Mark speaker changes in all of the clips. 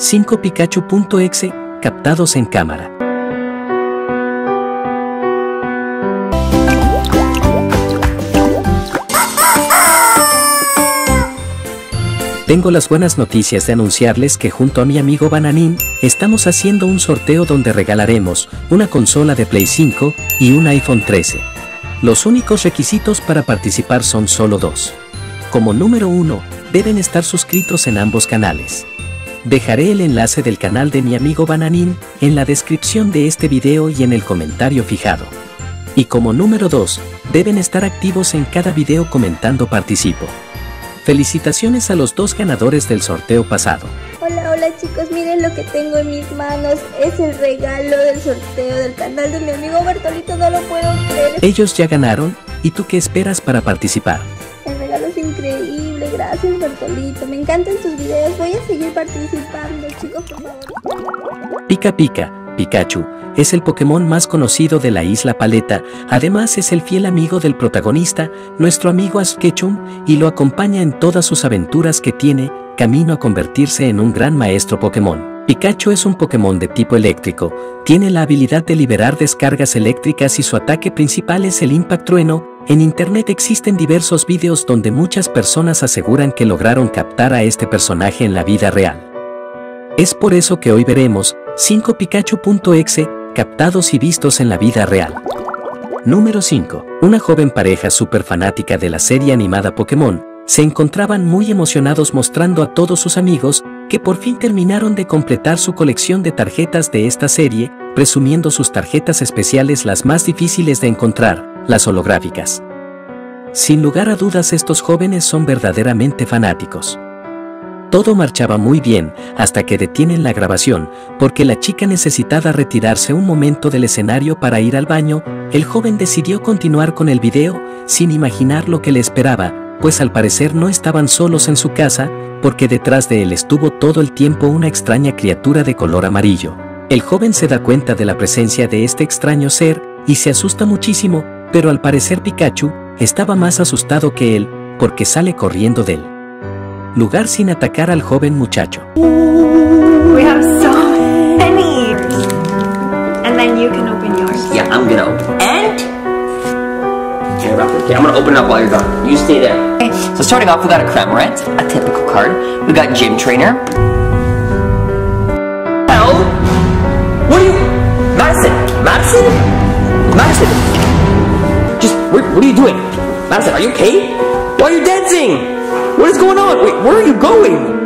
Speaker 1: 5pikachu.exe captados en cámara. Tengo las buenas noticias de anunciarles que junto a mi amigo Bananín estamos haciendo un sorteo donde regalaremos una consola de Play 5 y un iPhone 13. Los únicos requisitos para participar son solo dos. Como número 1, deben estar suscritos en ambos canales. Dejaré el enlace del canal de mi amigo Bananín en la descripción de este video y en el comentario fijado. Y como número 2, deben estar activos en cada video comentando participo. Felicitaciones a los dos ganadores del sorteo pasado.
Speaker 2: Hola chicos, miren lo que tengo en mis manos. Es el regalo del sorteo del canal de mi amigo Bertolito, no lo puedo creer.
Speaker 1: Ellos ya ganaron, ¿y tú qué esperas para participar?
Speaker 2: El regalo es increíble, gracias Bertolito. Me encantan tus videos, voy a seguir participando, chicos, por favor.
Speaker 1: Pika Pika, Pikachu, es el Pokémon más conocido de la isla Paleta, además es el fiel amigo del protagonista, nuestro amigo Ash Ketchum, y lo acompaña en todas sus aventuras que tiene, camino a convertirse en un gran maestro Pokémon. Pikachu es un Pokémon de tipo eléctrico, tiene la habilidad de liberar descargas eléctricas y su ataque principal es el Impact Trueno. En internet existen diversos vídeos donde muchas personas aseguran que lograron captar a este personaje en la vida real. Es por eso que hoy veremos 5pikachu.exe captados y vistos en la vida real. Número 5. Una joven pareja súper fanática de la serie animada Pokémon se encontraban muy emocionados mostrando a todos sus amigos que por fin terminaron de completar su colección de tarjetas de esta serie, presumiendo sus tarjetas especiales las más difíciles de encontrar, las holográficas. Sin lugar a dudas, estos jóvenes son verdaderamente fanáticos. Todo marchaba muy bien hasta que detienen la grabación, porque la chica necesitaba retirarse un momento del escenario para ir al baño. El joven decidió continuar con el video, sin imaginar lo que le esperaba, pues al parecer no estaban solos en su casa, porque detrás de él estuvo todo el tiempo una extraña criatura de color amarillo. El joven se da cuenta de la presencia de este extraño ser, y se asusta muchísimo, pero al parecer Pikachu estaba más asustado que él, porque sale corriendo del lugar sin atacar al joven muchacho.
Speaker 3: We have so many. And then you can open yours.
Speaker 4: Yeah, I'm gonna open. And? Okay, I'm gonna open it up while you're gone. You stay there. Okay, so starting off, we got a Cramorant, a typical card. We got Gym Trainer. Hell? What are you? Madison? Madison? Madison? Just, what are you doing? Madison, are you okay? Why are you dancing? What is going on? Wait, where are you going?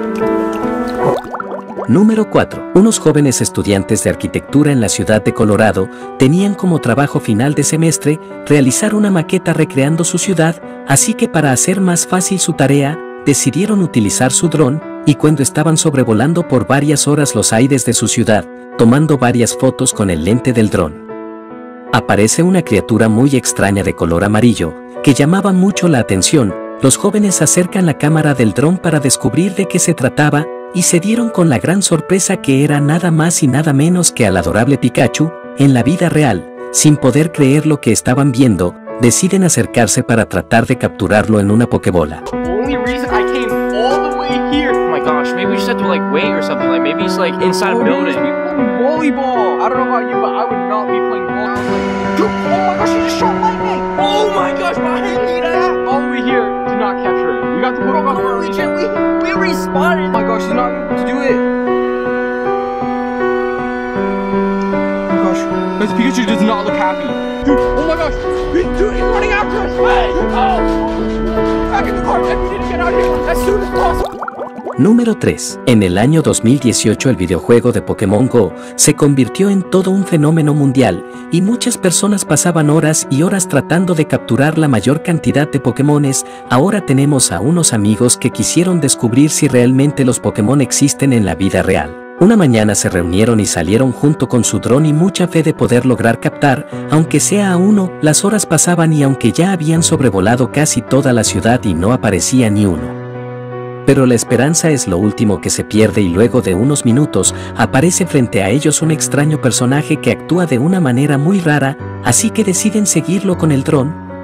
Speaker 1: Número 4. Unos jóvenes estudiantes de arquitectura en la ciudad de Colorado tenían como trabajo final de semestre realizar una maqueta recreando su ciudad, así que para hacer más fácil su tarea, decidieron utilizar su dron, y cuando estaban sobrevolando por varias horas los aires de su ciudad, tomando varias fotos con el lente del dron, aparece una criatura muy extraña de color amarillo, que llamaba mucho la atención. Los jóvenes acercan la cámara del dron para descubrir de qué se trataba, y se dieron con la gran sorpresa que era nada más y nada menos que al adorable Pikachu, en la vida real. Sin poder creer lo que estaban viendo, deciden acercarse para tratar de capturarlo en una Pokébola.
Speaker 5: Only reason I came all the way here. Oh my gosh, maybe we just have to like wait or something. Like maybe it's like inside a building. Volleyball. I don't know about you, but I would not be playing volleyball. Dude, oh my gosh, he just shot lightning. Oh my gosh, behind me, that. All the way here to not capture it. We got to put on early, Jen. We respawned. Oh my gosh, he's not able to do it. Oh my gosh, this Pikachu does not look happy. Dude, oh my gosh, dude, he's running after us. Hey, oh. Back in the car, man. We need to get out of here as soon as possible.
Speaker 1: Número 3. En el año 2018 el videojuego de Pokémon Go se convirtió en todo un fenómeno mundial, y muchas personas pasaban horas y horas tratando de capturar la mayor cantidad de Pokémones. Ahora tenemos a unos amigos que quisieron descubrir si realmente los Pokémon existen en la vida real. Una mañana se reunieron y salieron junto con su dron y mucha fe de poder lograr captar, aunque sea a uno. Las horas pasaban y aunque ya habían sobrevolado casi toda la ciudad y no aparecía ni uno. Pero la esperanza es lo último que se pierde, y luego de unos minutos aparece frente a ellos un extraño personaje que actúa de una manera muy rara, así que deciden seguirlo con el dron,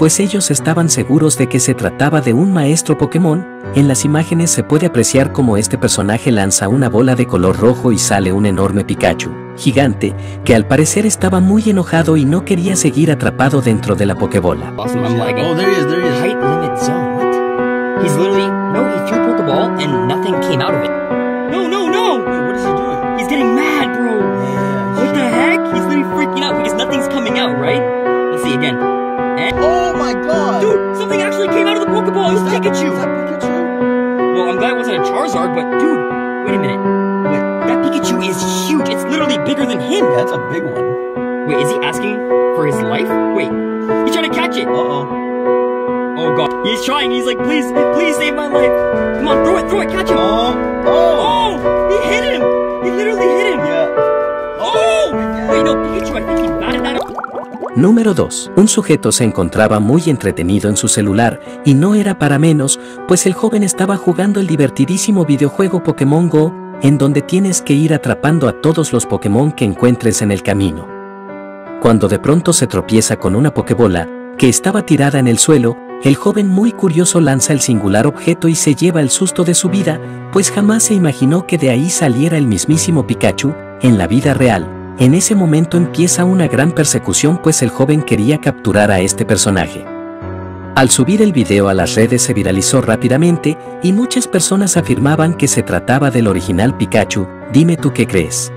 Speaker 1: pues ellos estaban seguros de que se trataba de un maestro Pokémon. En las imágenes se puede apreciar cómo este personaje lanza una bola de color rojo y sale un enorme Pikachu gigante, que al parecer estaba muy enojado y no quería seguir atrapado dentro de la Pokébola.
Speaker 6: Awesome. I'm like, oh, there he is. Height limit zone. What? He's literally, no, he threw a Pokeball and nothing came out of it. No! Wait, what is he doing? He's getting mad, bro. Yeah, what the heck? He's literally freaking out because nothing's coming out, right? Let's see again. And
Speaker 5: Oh my god!
Speaker 6: dude, something actually came out of the Pokeball. It was Pikachu.
Speaker 5: Is that Pikachu?
Speaker 6: Well, I'm glad it wasn't a Charizard, but dude, wait a minute. Wait, that Pikachu is huge. It's literally bigger than him.
Speaker 5: Yeah, that's a big one.
Speaker 6: Wait, is he asking for his life? Wait, he's trying to catch it. Oh god, he's trying. He's like, please save my life. Come on, throw it, catch him. Oh, he hit him. He literally hit him.
Speaker 5: Yeah.
Speaker 6: Oh, wait, no, Pikachu, I think he batted that up.
Speaker 1: Número 2. Un sujeto se encontraba muy entretenido en su celular, y no era para menos, pues el joven estaba jugando el divertidísimo videojuego Pokémon Go, en donde tienes que ir atrapando a todos los Pokémon que encuentres en el camino. Cuando de pronto se tropieza con una Pokébola, que estaba tirada en el suelo, el joven muy curioso lanza el singular objeto y se lleva el susto de su vida, pues jamás se imaginó que de ahí saliera el mismísimo Pikachu, en la vida real. En ese momento empieza una gran persecución, pues el joven quería capturar a este personaje. Al subir el video a las redes se viralizó rápidamente y muchas personas afirmaban que se trataba del original Pikachu. Dime tú qué crees.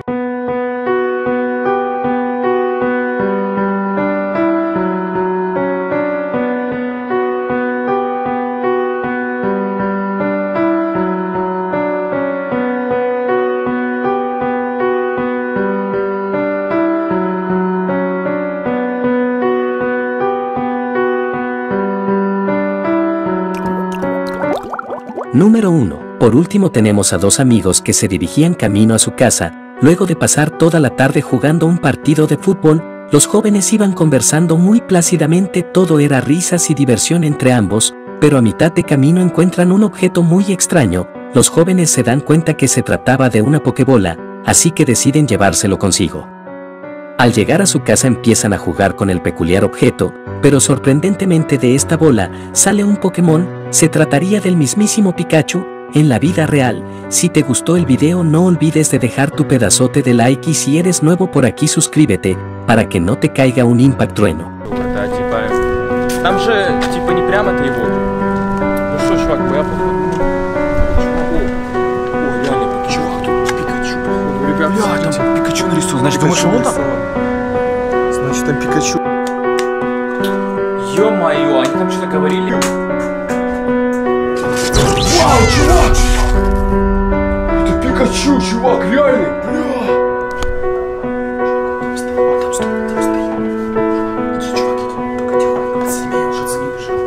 Speaker 1: Número 1. Por último tenemos a dos amigos que se dirigían camino a su casa. Luego de pasar toda la tarde jugando un partido de fútbol, los jóvenes iban conversando muy plácidamente, todo era risas y diversión entre ambos, pero a mitad de camino encuentran un objeto muy extraño. Los jóvenes se dan cuenta que se trataba de una Pokébola, así que deciden llevárselo consigo. Al llegar a su casa empiezan a jugar con el peculiar objeto, pero sorprendentemente de esta bola sale un Pokémon. Se trataría del mismísimo Pikachu, en la vida real. Si te gustó el video no olvides de dejar tu pedazote de like y si eres nuevo por aquí suscríbete, para que no te caiga un Impact Trueno.
Speaker 5: Да, типа... Там же, типа, не прямо 3 года. Ну что, чувак, я походу... О, реально, чувак, тут Пикачу, походу. Ребят, там Пикачу нарисован. Значит, думаешь, он там? Значит, там Пикачу. Ё-моё, они там что-то говорили. Вау, чувак! Это Пикачу, чувак, реально! Бля! Там стоит. Иди, чувак, иди. Погоди, подсоедини меня, уже за ним бежал.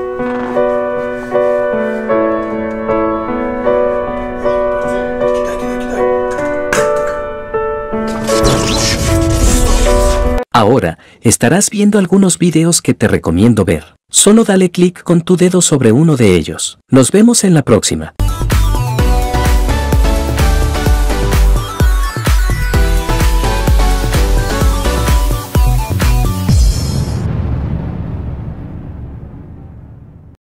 Speaker 5: Кидай.
Speaker 1: Ahora, estarás viendo algunos videos que te recomiendo ver. Solo dale clic con tu dedo sobre uno de ellos. Nos vemos en la próxima.